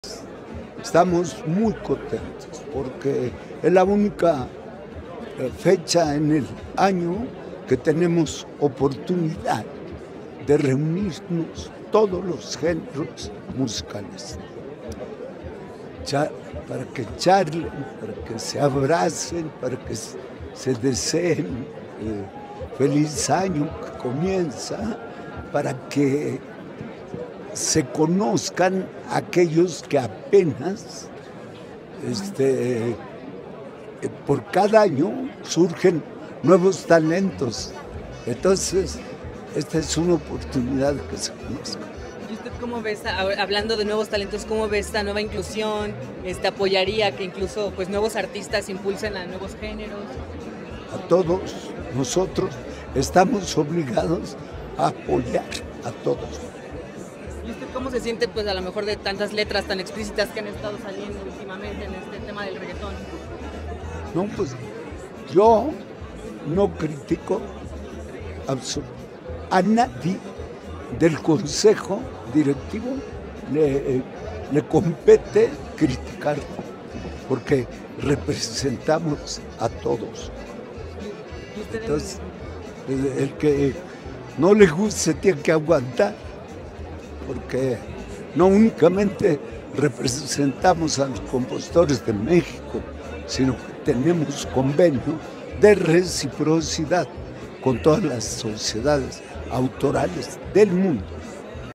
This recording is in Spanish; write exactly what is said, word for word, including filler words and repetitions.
Estamos muy contentos porque es la única fecha en el año que tenemos oportunidad de reunirnos todos los géneros musicales para que charlen, para que se abracen, para que se deseen eh, feliz año que comienza, para que se conozcan aquellos que apenas este, por cada año surgen nuevos talentos. Entonces, esta es una oportunidad que se conozca. ¿Y usted cómo ve, esta, hablando de nuevos talentos, cómo ve esta nueva inclusión? Este, ¿Apoyaría que incluso pues, nuevos artistas impulsen a nuevos géneros? A todos nosotros estamos obligados a apoyar a todos. ¿Y usted cómo se siente, pues a lo mejor, de tantas letras tan explícitas que han estado saliendo últimamente en este tema del reggaetón? No, pues yo no critico a nadie del consejo directivo, le, le compete criticar, porque representamos a todos. Entonces, el que no le guste tiene que aguantar, porque no únicamente representamos a los compositores de México, sino que tenemos convenio de reciprocidad con todas las sociedades autorales del mundo.